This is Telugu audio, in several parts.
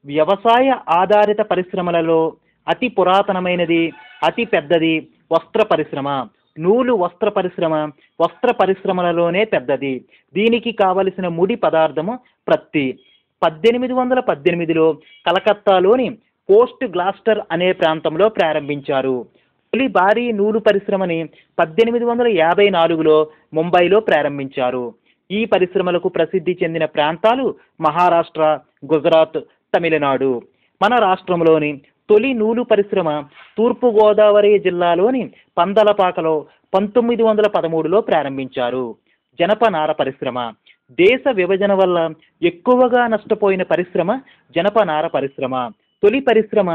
వ్యవసాయ ఆధారిత పరిశ్రమలలో అతి పురాతనమైనది, అతి పెద్దది వస్త్ర పరిశ్రమ. నూలు వస్త్ర పరిశ్రమలలోనే పెద్దది. దీనికి కావలసిన ముడి పదార్థము ప్రత్తి. 1818లో కలకత్తాలోని పోస్ట్ గ్లాస్టర్ అనే ప్రాంతంలో ప్రారంభించారు. తొలి భారీ నూలు పరిశ్రమని 1854లో ముంబైలో ప్రారంభించారు. ఈ పరిశ్రమలకు ప్రసిద్ధి చెందిన ప్రాంతాలు మహారాష్ట్ర, గుజరాత్, తమిళనాడు. మన రాష్ట్రంలోని తొలి నూలు పరిశ్రమ తూర్పుగోదావరి జిల్లాలోని పందలపాకలో 1913లో ప్రారంభించారు. జనపనార పరిశ్రమ. దేశ విభజన వల్ల ఎక్కువగా నష్టపోయిన పరిశ్రమ జనపనార పరిశ్రమ. తొలి పరిశ్రమ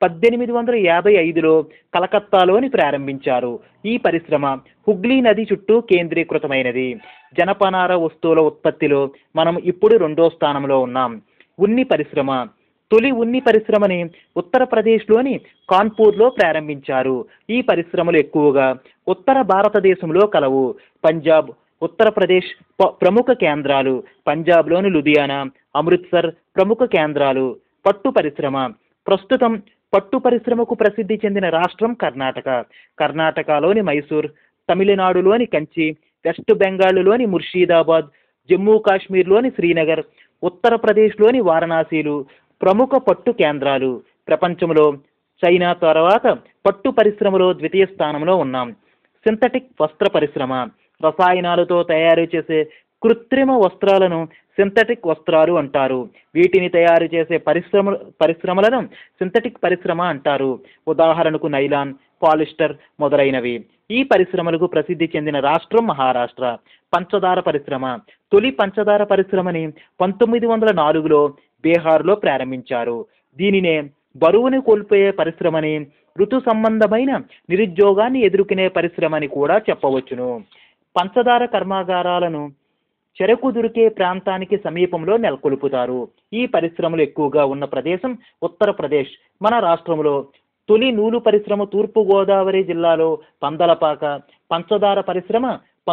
1855లో కలకత్తాలోని ప్రారంభించారు. ఈ పరిశ్రమ హుగ్లీ నది చుట్టూ కేంద్రీకృతమైనది. జనపనార వస్తువుల ఉత్పత్తిలో మనం ఇప్పుడు 2వ స్థానంలో ఉన్నాం. ఉన్ని పరిశ్రమ. తొలి ఉన్ని పరిశ్రమని ఉత్తరప్రదేశ్లోని కాన్పూర్లో ప్రారంభించారు. ఈ పరిశ్రమలు ఎక్కువగా ఉత్తర భారతదేశంలో కలవు. పంజాబ్, ఉత్తరప్రదేశ్ ప్రముఖ కేంద్రాలు. పంజాబ్లోని లుధియానా, అమృత్సర్ ప్రముఖ కేంద్రాలు. పట్టు పరిశ్రమ. ప్రస్తుతం పట్టు పరిశ్రమకు ప్రసిద్ధి చెందిన రాష్ట్రం కర్ణాటక. కర్ణాటకలోని మైసూర్, తమిళనాడులోని కంచి, వెస్ట్ బెంగాల్లోని ముర్షిదాబాద్, జమ్మూ కాశ్మీర్లోని శ్రీనగర్, ఉత్తరప్రదేశ్లోని వారణాసిలు ప్రముఖ పట్టు కేంద్రాలు. ప్రపంచంలో చైనా తర్వాత పట్టు పరిశ్రమలో ద్వితీయ స్థానంలో ఉన్నాం. సింథటిక్ వస్త్ర పరిశ్రమ. రసాయనాలతో తయారు చేసే కృత్రిమ వస్త్రాలను సింథటిక్ వస్త్రాలు అంటారు. వీటిని తయారు చేసే పరిశ్రమలను సింథటిక్ పరిశ్రమ అంటారు. ఉదాహరణకు నైలాన్, పాలిస్టర్ మొదలైనవి. ఈ పరిశ్రమలకు ప్రసిద్ధి చెందిన రాష్ట్రం మహారాష్ట్ర. పంచదార పరిశ్రమ. తొలి పంచదార పరిశ్రమని 1904లో బీహార్లో ప్రారంభించారు. దీనినే బరువును కోల్పోయే పరిశ్రమని, ఋతు సంబంధమైన నిరుద్యోగాన్ని ఎదుర్కొనే పరిశ్రమని కూడా చెప్పవచ్చును. పంచదార కర్మాగారాలను చెరకు దొరికే ప్రాంతానికి సమీపంలో నెలకొల్పుతారు. ఈ పరిశ్రమలు ఎక్కువగా ఉన్న ప్రదేశం ఉత్తరప్రదేశ్. మన రాష్ట్రంలో తొలి నూలు పరిశ్రమ తూర్పుగోదావరి జిల్లాలో పందలపాక. పంచదార పరిశ్రమ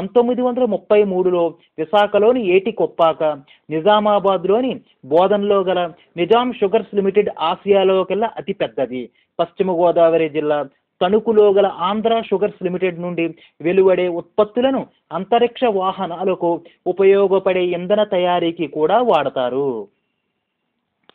1933లో విశాఖలోని ఏటికొప్పాక, నిజామాబాద్లోని బోధన్లో గల నిజాం షుగర్స్ లిమిటెడ్ ఆసియాలోకెల్లా అతి పెద్దది. పశ్చిమ గోదావరి జిల్లా తణుకులో గల ఆంధ్ర షుగర్స్ లిమిటెడ్ నుండి వెలువడే ఉత్పత్తులను అంతరిక్ష వాహనాలకు ఉపయోగపడే ఇంధన తయారీకి కూడా వాడతారు.